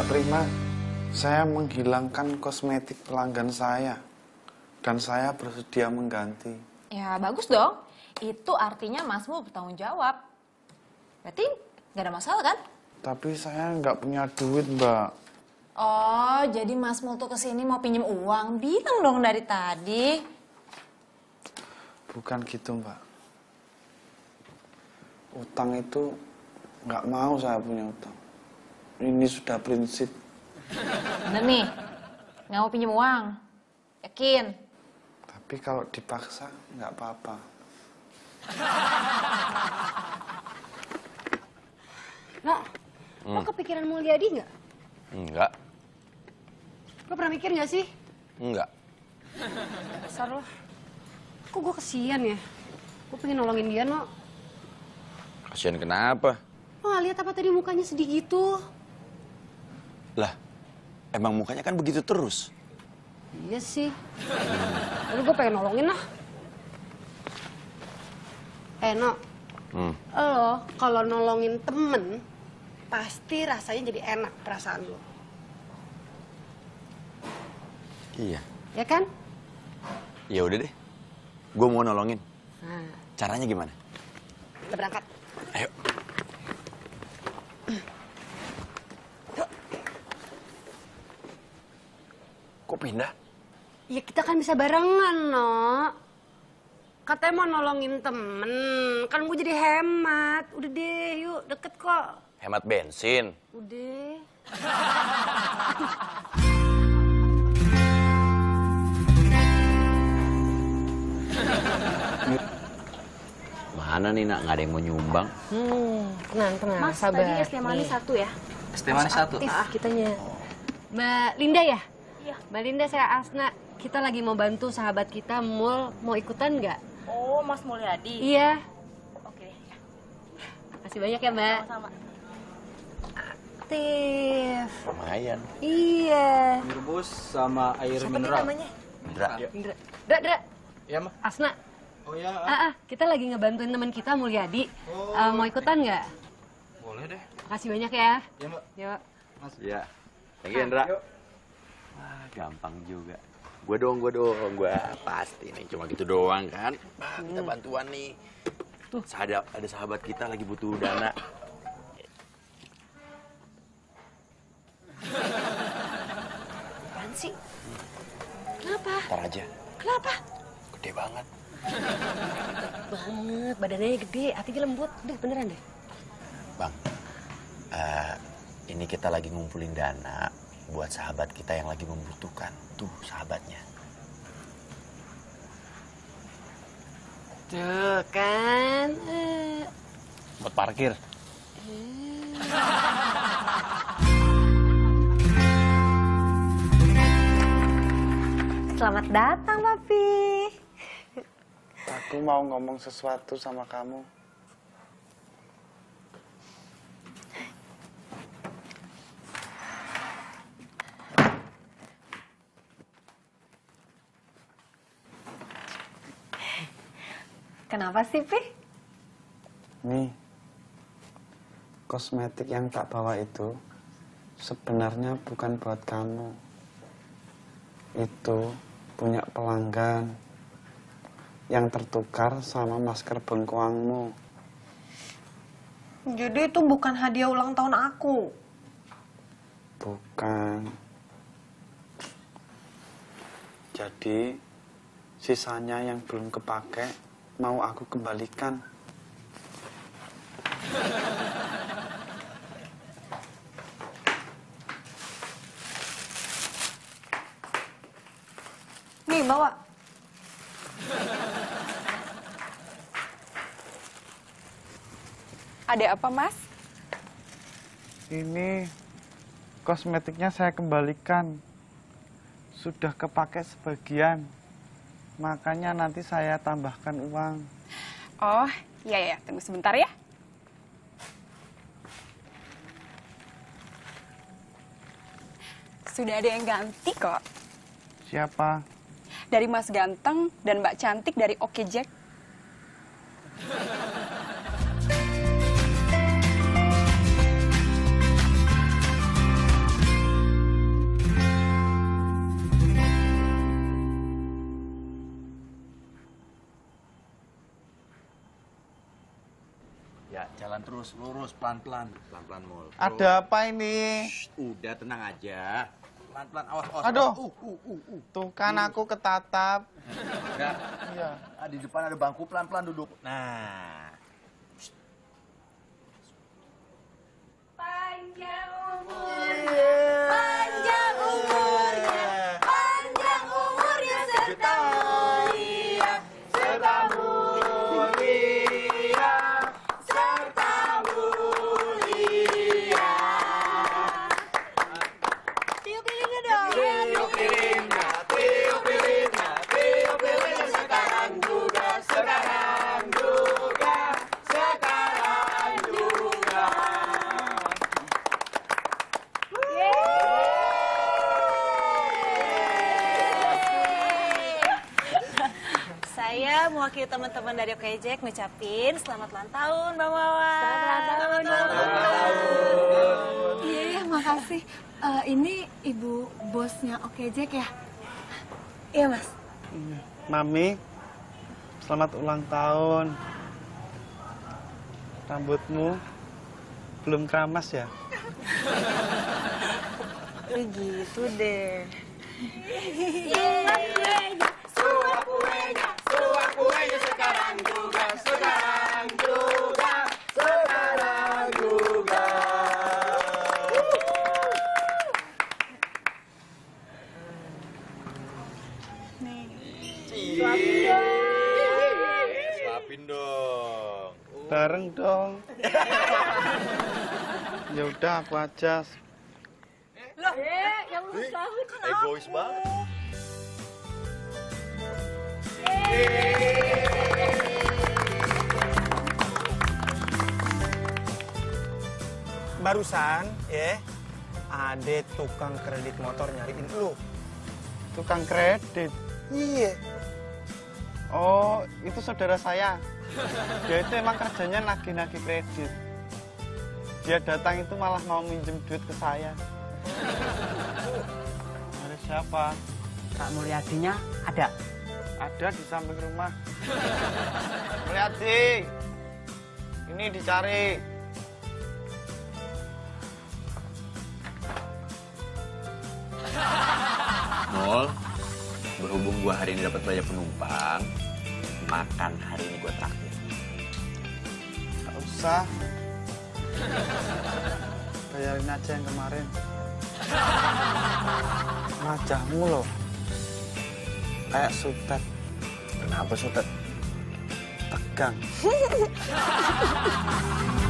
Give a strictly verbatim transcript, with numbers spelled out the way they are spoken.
Prima, saya menghilangkan kosmetik pelanggan saya. Dan saya bersedia mengganti. Ya bagus dong. Itu artinya Masmu bertanggung jawab. Berarti nggak ada masalah kan? Tapi saya nggak punya duit, Mbak. Oh, jadi Masmu tuh kesini mau pinjem uang. Bilang dong dari tadi. Bukan gitu, Mbak. Utang itu nggak mau saya punya utang. Ini sudah prinsip. Bener nih, nggak mau pinjem uang. Yakin? Tapi kalau dipaksa nggak apa-apa. Nak, Hmm. lo kepikiran Mulyadi nggak? Enggak. Lo pernah mikir nggak sih? Enggak. Dasar lo. Kok gue kesian ya? Gue pengen nolongin dia, no. Kasian kenapa? Lo nggak lihat apa tadi mukanya sedih gitu? Lah, emang mukanya kan begitu terus. Iya sih. Lalu gue pengen nolongin lah. Eh, no. Hmm. Lo kalau nolongin temen, pasti rasanya jadi enak perasaan lo. Iya. Ya kan? Ya udah deh. Gue mau nolongin. Nah, Caranya gimana? kita berangkat. Ayo. Kok pindah? Ya kita kan bisa barengan, no. Katanya mau nolongin temen, kan gue jadi hemat. Udah deh, yuk deket kok. Hemat bensin. Udah. Mana nih, nak? Nggak ada yang mau nyumbang. Hmm, tenang, tenang, Mas, sabar. tadi es teh manis Nih, satu ya? Es teh manis satu. aktif kitanya. Mbak Linda ya? Iya. Mbak Linda, saya Asna. Kita lagi mau bantu sahabat kita, Mul. Mau ikutan nggak? Oh, Mas Mulyadi. Iya. Oke, ya. Makasih banyak ya, Mbak. Sama-sama. Aktif. Lumayan. Iya. Rebus sama air Siapa nih mineral. namanya? Indra. Indra. Dra, Dra. Ya, mah. Asna. Oh ya, Ah, ah, kita lagi ngebantuin teman kita, Mulyadi. Oh. Eh, mau ikutan nggak? boleh deh. Makasih banyak ya. Ya, Mbak. Yuk. Mas. Iya. Thank you, Indra. Yuk. Wah, gampang juga. Gue dong, gue dong. Gue pasti nih. Cuma gitu doang kan. Ah, minta bantuan nih. Tuh, ada, ada sahabat kita lagi butuh dana. Apaan sih? Kenapa? Ntar aja. Kenapa? Gede banget. Banget, badannya gede, hatinya lembut. Udah, beneran deh. Bang, eh, ini kita lagi ngumpulin dana buat sahabat kita yang lagi membutuhkan. Tuh, sahabatnya. Tuh kan. Eh. Buat parkir. Selamat datang, Papi. Aku mau ngomong sesuatu sama kamu. Kenapa sih, Pi? Nih, kosmetik yang tak bawa itu sebenarnya bukan buat kamu. Itu punya pelanggan yang tertukar sama masker bengkoangmu. Jadi itu bukan hadiah ulang tahun aku. Bukan. Jadi, sisanya yang belum kepake mau aku kembalikan. Nih, bawa. Ada apa, Mas? Ini kosmetiknya saya kembalikan. Sudah kepake sebagian. Makanya nanti saya tambahkan uang. Oh, iya ya. Tunggu sebentar ya. Sudah ada yang ganti kok. Siapa? Dari Mas Ganteng dan Mbak Cantik dari Oke Jack. Ja- jalan terus, lurus, pelan-pelan. Pelan-pelan, Mul. Terus. Ada apa ini? Shh, udah, tenang aja. Pelan-pelan, awas, awas. Aduh. awas. Uh, uh, uh, uh. Tuh kan aku ketatap. Enggak. Iya. Ah, di depan ada bangku, pelan-pelan duduk. Nah. Panjang umurnya, panjang umurnya, panjang umurnya serta mulia, serta mulia, serta mulia. Tiup lilinnya dong. Tiup lilinnya, tiup lilinnya, tiup lilinnya sekarang juga, sekarang juga, sekarang juga. Saya mewakili teman-teman dari Okejek ngucapin selamat ulang tahun Bang Wawan. Selamat ulang Iya, ya, makasih. Eh, ini ibu bosnya Okejek ya? Iya, Mas. Mami, selamat ulang tahun. Rambutmu belum keramas ya? Begitu deh. Suap kuenya, suap kuenya sekarang juga, sekarang juga, sekarang juga. Suapin dong. Bareng dong. Ya udah aku aja. Egois banget. Barusan, ya, ada tukang kredit motor nyariin lu. Tukang kredit. Iya. Oh, itu saudara saya. Dia itu emang kerjanya nagih-nagih kredit. Dia datang itu malah mau minjem duit ke saya. Ada siapa? Kak Mulyadinya ada? Ada di samping rumah. Mulyadi, ini dicari. Mul, berhubung gua hari ini dapat banyak penumpang, makan hari ini gua traktir. Gak usah. Bayarin aja yang kemarin. Wajahmu loh. Kayak sutet. Kenapa, Sotet? Tegang.